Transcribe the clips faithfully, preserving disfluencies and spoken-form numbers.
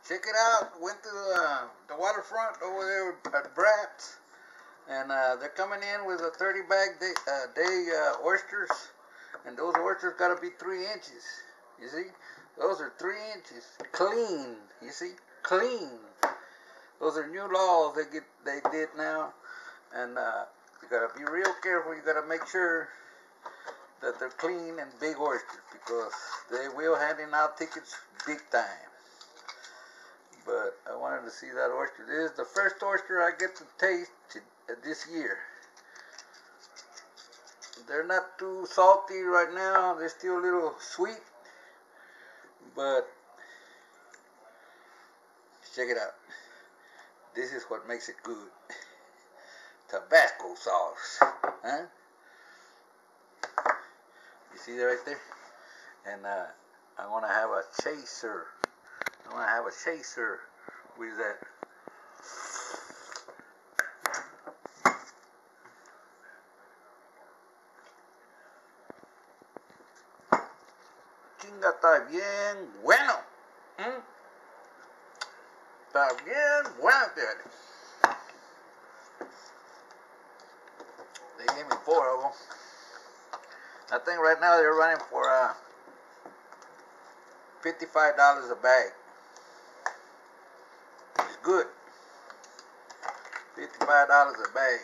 Check it out. Went to the, the waterfront over there at Bratz, and uh, they're coming in with a thirty bag day, uh, day uh, oysters, and those oysters gotta be three inches. You see, those are three inches clean. You see, clean. Those are new laws they get they did now, and uh, you gotta be real careful. You gotta make sure that they're clean and big oysters, because they will handing out tickets big time. But I wanted to see that oyster. This is the first oyster I get to taste to, uh, this year. They're not too salty right now. They're still a little sweet. But check it out. This is what makes it good. Tabasco sauce. Huh? You see that right there? And uh, I want to have a chaser. I want to have a chaser with that. Chinga, está bien bueno. ¿Mm? Está bien bueno, fíjate. They gave me four of them. I think right now they're running for uh, fifty-five dollars a bag. It's good. fifty-five dollars a bag.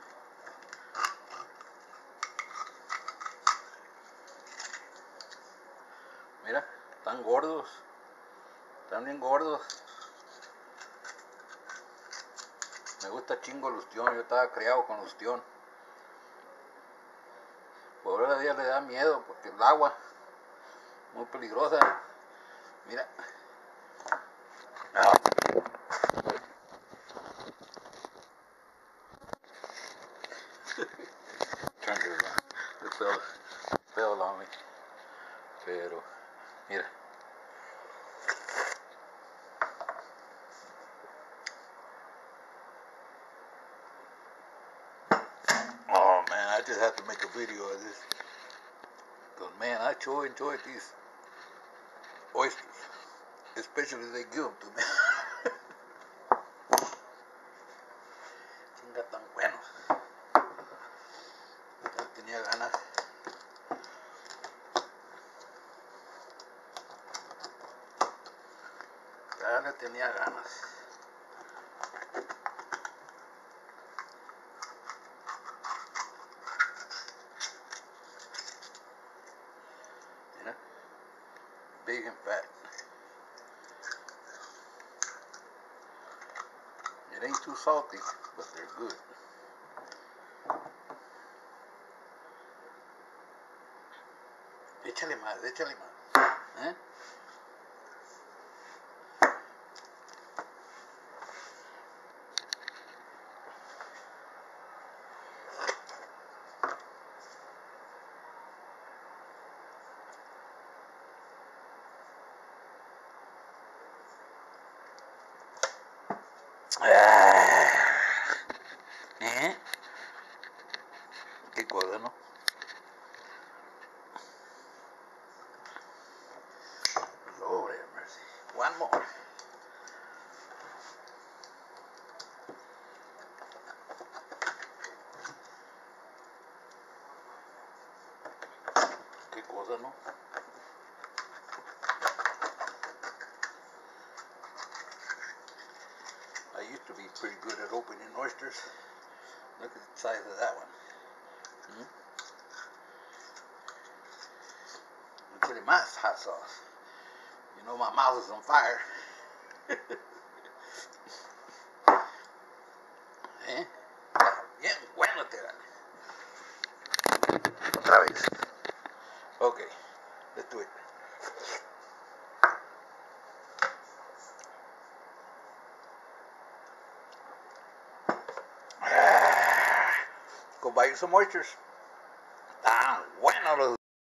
Mira, están gordos. Están bien gordos. Me gusta chingo el ostión. Yo estaba criado con ostión. Por ahora día le da miedo porque el agua muy peligrosa. Mira. Ah. It fell, fell on me. Pero, mira. Oh man, I just have to make a video of this. Because man, I sure enjoyed these oysters. Especially they give them to me. Chinga, tan buenos. Ya tenía ganas. Ya le tenía ganas. Mira. Big and fat. It ain't too salty, but they're good. Échale más, échale más. ¿Eh? ¿Eh? Qué cosa, ¿no? Lord have mercy. One more. Qué cosa, ¿no? I used to be pretty good at opening oysters. Look at the size of that one. Hmm? Pretty much hot sauce. You know my mouth is on fire. ¿Eh? Bien bueno te dan. Otra vez. Okay, let's do it. Go buy you some oysters.